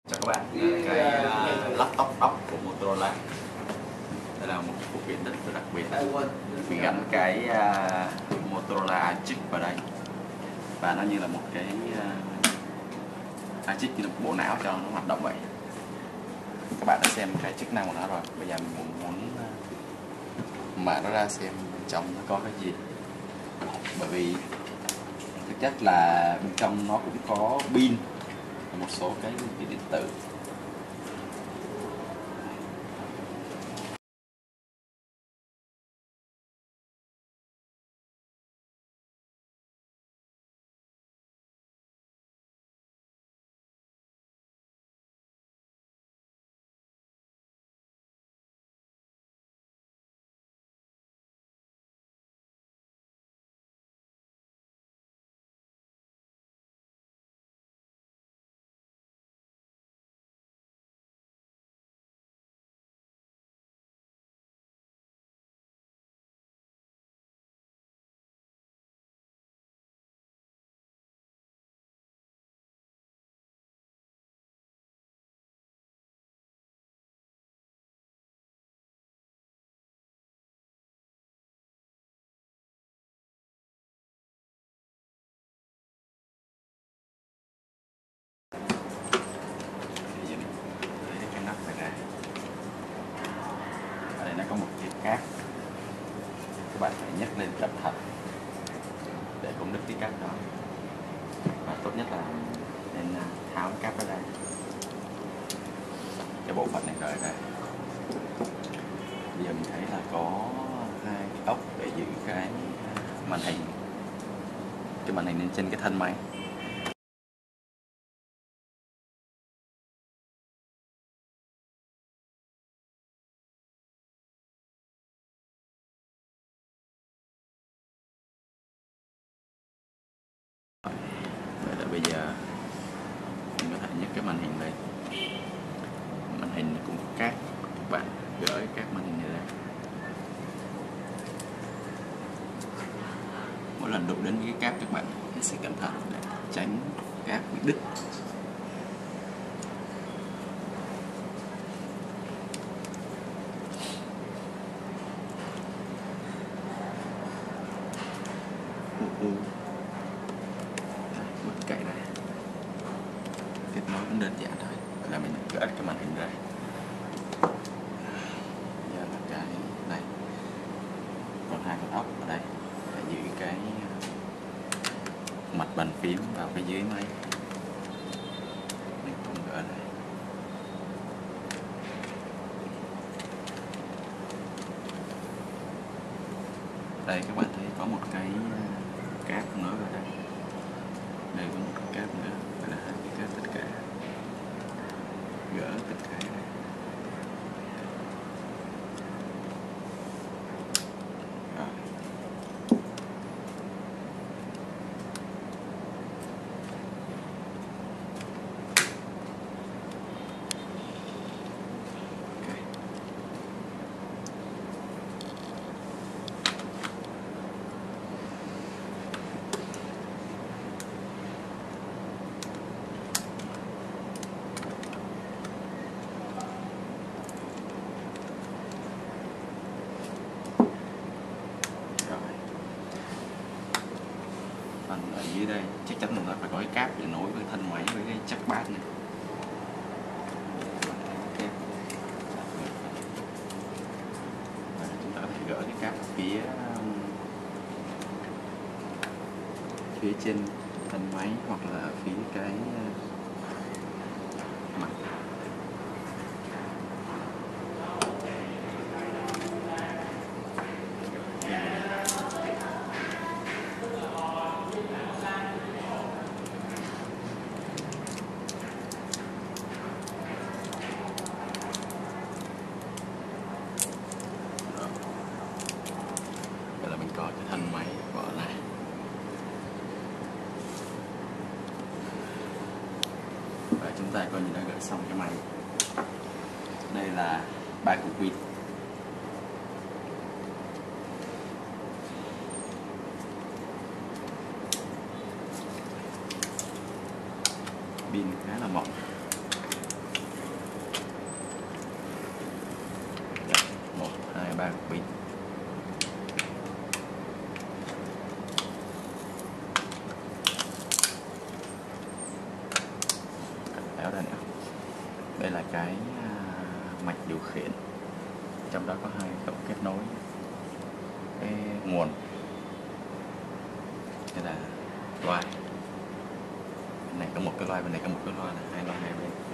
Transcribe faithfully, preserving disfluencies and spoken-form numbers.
Chào các bạn, đây là cái uh, laptop dock của Motorola. Đây là một phụ kiện rất là đặc biệt. Mình gắn cái uh, Motorola iChick vào đây và nó như là một cái uh, iChick như là một bộ não cho nó hoạt động vậy. Các bạn đã xem cái chức năng của nó rồi. Bây giờ mình muốn uh, mở nó ra xem bên trong nó có cái gì. Bởi vì thực chất là bên trong nó cũng có pin, một số cái linh kiện điện tử. Nó có một cái cáp, các bạn phải nhấc lên cẩn thận để không đứt cái cáp đó, và tốt nhất là nên tháo cái cáp ra đây. Cái bộ phận này rời ra. Bây giờ mình thấy là có hai cái ốc để giữ cái màn hình, cái màn hình lên trên cái thân máy. Vậy là bây giờ mình có thể nhấc cái màn hình lên. Màn hình cũng có cáp, các bạn gỡ các màn hình này ra. Mỗi lần đụng đến cái cáp các bạn hết sức cẩn thận để tránh cáp bị đứt. Ừ. Cậy ra, kết nối cũng đơn giản thôi, là mình gỡ cái màn hình ra. Giờ là cái này còn hai con ốc ở đây để giữ cái mặt bàn phím vào cái dưới máy. Mình cũng gỡ này. Đây các bạn thấy có một cái cáp nối vào đây. Đây có một cái cáp nữa, đây là hai cái cáp tất cả. Gỡ tất cả đây. Rồi. Okay. Phần ở dưới đây chắc chắn là phải có cái cáp để nối với thân máy với cái chắc bát này. Và chúng ta có thể gỡ cái cáp phía phía trên thân máy hoặc là phía cái mặt. Mình có cái thân máy bỏ lại. Và chúng ta coi như đã gỡ xong cái máy. Đây là ba cục pin. Pin khá là mỏng. ba pin. Kéo ra nữa. Đây là cái mạch điều khiển, trong đó có hai cổng kết nối cái nguồn. Đây là loa, bên này có một cái loa, bên này có một cái loa, là hai loa hai bên.